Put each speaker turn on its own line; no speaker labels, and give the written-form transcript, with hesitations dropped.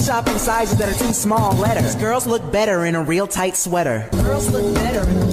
shop in sizes that are too small letters. Girls look better in a real tight sweater. Girls look better in a